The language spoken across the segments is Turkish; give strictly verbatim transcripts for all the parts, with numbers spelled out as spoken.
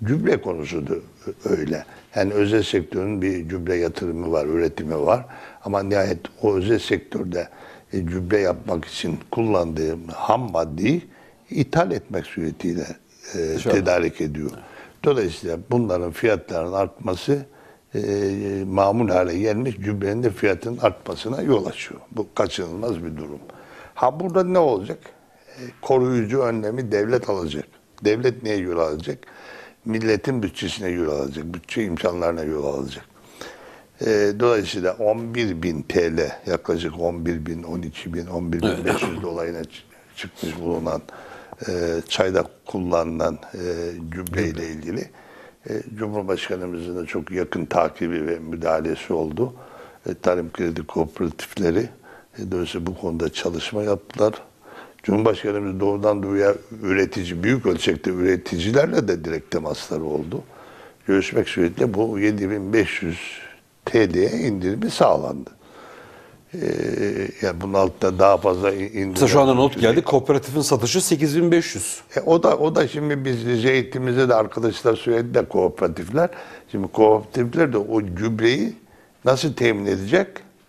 Gübre konusu da öyle. Yani özel sektörün bir gübre yatırımı var, üretimi var. Ama nihayet o özel sektörde e, gübre yapmak için kullandığı ham maddeyi ithal etmek suretiyle e, tedarik ediyor. Dolayısıyla bunların fiyatlarının artması e, mamul hale gelmiş gübrenin de fiyatının artmasına yol açıyor. Bu kaçınılmaz bir durum. Ha burada ne olacak? E, koruyucu önlemi devlet alacak. Devlet neye yol alacak? Milletin bütçesine yol alacak. Bütçe imkanlarına yol alacak. E, dolayısıyla on bir bin T L, yaklaşık on bir bin, on iki bin, on bir bin beş yüz dolayına çıkmış bulunan e, çayda kullanılan e, gübreyle ilgili e, Cumhurbaşkanımızın da çok yakın takibi ve müdahalesi oldu. E, tarım kredi kooperatifleri e, dolayısıyla bu konuda çalışma yaptılar. Cumhurbaşkanımız doğrudan doğruya üretici, büyük ölçekte üreticilerle de direkt temasları oldu. Görüşmek suretiyle bu yedi bin beş yüz T L'ye indirimi sağlandı. Ee, yani bunun altında daha fazla indirim. Mesela şu anda not geldi. Kooperatifin satışı sekiz bin beş yüz. E, o da o da şimdi biz eğitimimizde de arkadaşlar söyledi de kooperatifler. Şimdi kooperatifler de o gübreyi nasıl temin edecek?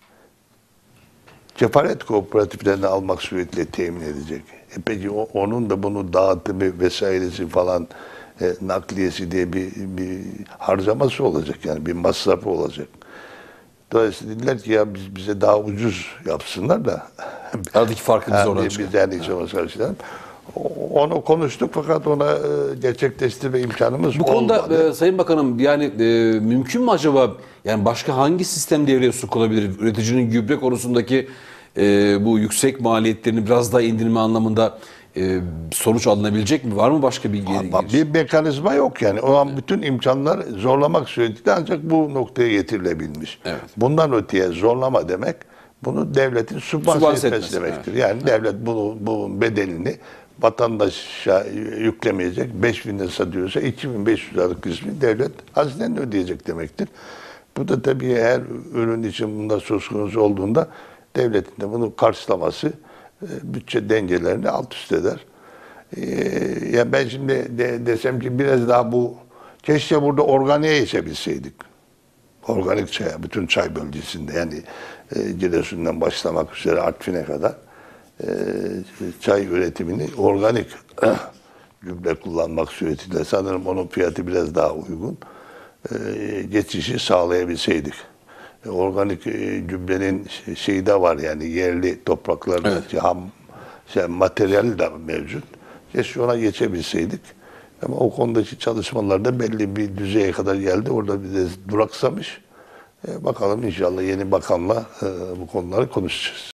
Cefaret kooperatiflerini almak suretiyle temin edecek. E peki o, onun da bunu dağıtımı vesairesi falan e, nakliyesi diye bir, bir harcaması olacak, yani bir masrafı olacak. Dolayısıyla dediler ki ya biz bize daha ucuz yapsınlar da aradaki farkı biz oradan biz yani hiç olmaz karşılayalım. Onu konuştuk fakat ona e, gerçekleştirme imkanımız Bu konuda olmadı. e, Sayın Bakanım, yani e, mümkün mü acaba, yani başka hangi sistem devreye sokulabilir? Üreticinin gübre konusundaki e, bu yüksek maliyetlerini biraz daha indirme anlamında e, sonuç alınabilecek mi? Var mı başka bir Ama bir mekanizma yok yani. O an bütün imkanlar zorlamak suretiyle ancak bu noktaya getirilebilmiş. Evet. Bundan öteye zorlama demek, bunu devletin sübvanse Sübvanse etmesi etmesi, demektir. evet. Yani devlet bunu, bunun bedelini vatandaşa yüklemeyecek. beş bin lira satıyorsa iki bin beş yüz liralık kısmı devlet hazineden ödeyecek demektir. Bu da tabii her ürün için bunda söz konusu olduğunda devletin de bunu karşılaması e, bütçe dengelerini alt üst eder. Ee, ya ben şimdi de, desem ki biraz daha bu, keşke burada organiğe içebilseydik. Organik çaya, bütün çay bölgesinde, yani e, Giresun'dan başlamak üzere Artvin'e kadar e, çay üretimini organik gübre kullanmak suretiyle, sanırım onun fiyatı biraz daha uygun, e, geçişi sağlayabilseydik. E, organik e, gübrenin şeyi de var, yani yerli topraklardaki evet. ham şey, materyal de mevcut. Keşke ona geçebilseydik. Ama o konudaki çalışmalarda belli bir düzeye kadar geldi. Orada bir de duraksamış. E, bakalım inşallah yeni bakanla e, bu konuları konuşacağız.